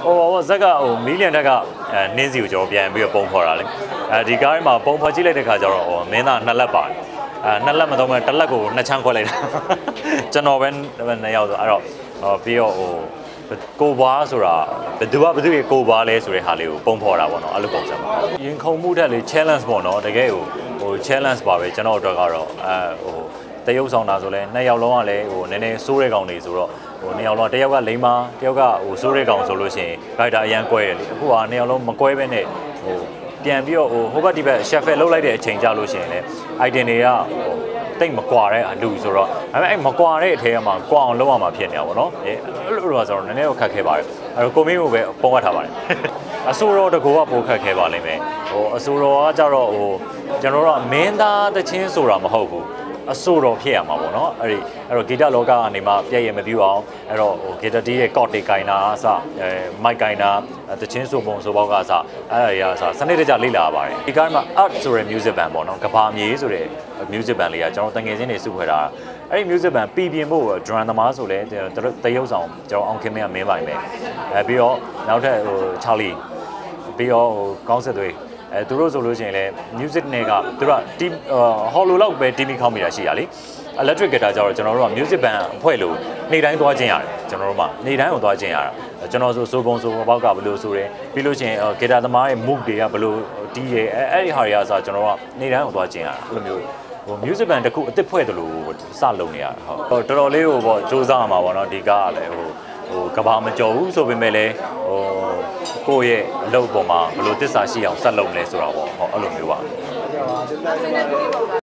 ဇက်ကမီလီယံတက်ကနင်းစီကိုကျွန်တော်ပြန်ပြီးတော့ပုံဖော်တာလေဒီကားမှာပုံဖော်ကြည့်လိုက်တဲ့ခါကျတော့မင်းသား2 လက်ပါတယ်2 လက်မတော့1 လက်ကို2 ချမ်းခွဲလိုက်တာကျွန်တော်ပဲ2 ယောက်ဆိုအဲ့တော့ပြီးတော့ကိုဘွားဆိုတာဘယ်သူကိုဘွားလဲဆိုတဲ့ဟာလေးကိုပုံဖော်တာပေါ့နော်အဲ့လိုပုံစံပါရင်ခုန်မှုတက်လေ challenge ပေါ့နော်တကယ်ကိုchallenge ပါပဲကျွန်တော်တို့ကတော့တရုပ်ဆောင်တာဆိုလဲ2 ယောက်လုံးကလည်းနည်းနည်းစိုးတဲ့ကောင်တွေဆိုတော့2 ယောက်လုံးတယောက်ကလိမ္မာတယောက်ကစိုးတဲ့ကောင်ဆိုလို့ရှိရင်ရိုက်တာအရန်ကွဲတယ်လေအခုက2 ယောက်လုံးမကွဲဘဲနဲ့ပြန်ပြီးတော့ဟိုဘက်ဒီဘက် shuffle လုပ်လိုက်တဲ့အချိန်ကြလို့ရှိရင်လည်း item တွေကတိတ်မကွာတဲ့အလူဆိုတော့ဒါပေမဲ့အဲ့မကွာတဲ့အထဲမှာကွာအောင်လုပ်ရမှာဖြစ်နေတာပေါ့နော်အဲ့လိုတော့ဆိုတော့နည်းနည်းတော့ခက်ခဲပါတယ်အဲ့တော့ကိုမင်းကိုပဲပုံမှတ်ထားပါတယ်အဆိုတော်တကူကပိုခက်ခဲပါလိမ့်မယ်အဆိုတော်ကကြတော့ကျွန်တော်တို့ကမင်းသားတချင်းဆိုတာမဟုတ်ဘူးအဆိုတော်ဖြစ်ရမှာပေါ့နော်အဲ့တော့ဂီတလောကကနေမှပြည့်ရမပြူအောင်အဲ့တော့ဂီတတီးရဲ့ ကော့တေကိုင်တာအစမိုက်ကိုင်တာတချင်းဆိုပုံဆိုပေါက်ကအစအဲ့ဒါတွေကစနစ်တကျလေ့လာပါတယ်ဒီကားမှာ art ဆိုတဲ့ music band ပေါ့နော်ကဘာမြေဆိုတဲ့ music band လေးကကျွန်တော်တငယ်ချင်းတွေစုဖွဲ့တာအဲ့ဒီ music band ပြင်ဖို့ drum သမားဆိုလဲတရုပ်ဆောင်ကျွန်တော်အောင်ခင်မင်းကမင်းပိုင်ပဲပြီးတော့နောက်ထပ်Charlieပြီးတော့ကောင်းဆက်သွေးသူတို့ဆိုလို့ရှိရင်လည်း music နဲ့ကသူတို့က team hollow လောက်ပဲ team ခေါင်းမိတာရှိရလေ electric guitar ကြတော့ကျွန်တော်တို့က music band အဖွဲ့လို့နေ့တိုင်းသွားခြင်းရတယ်ကျွန်တော်တို့မှနေ့တိုင်းကိုသွားခြင်းရတာကျွန်တော်ဆိုပုံဆိုဘောက်ကဘယ်လိုဆိုတယ်ပြီးလို့ရှိရင် guitar သမားရဲ့ move တွေကဘယ်လိုတီးရဲအဲ့ဒီဟာတွေကဆိုကျွန်တော်တို့ကနေ့တိုင်းကိုသွားခြင်းရတာအဲ့လိုမျိုးmusic band တခုအစ်စ်ဖွဲ့တယ်လို့စလုပ်နေရတာဟုတ်တော်တော်လေးကိုပေါ့စူးစမ်းရမှာပေါ့နော်ဒီကားကလည်းကဘာမကြော်ဘူးဆိုပေမဲ့လည်းကိုယ့်ရဲ့အလုပ်ပေါ်မှာဘယ်လိုတစ္ဆာရှိအောင်ဆက်လုပ်မလဲဆိုတော့ပေါ့အဲ့လိုမျိုးပါ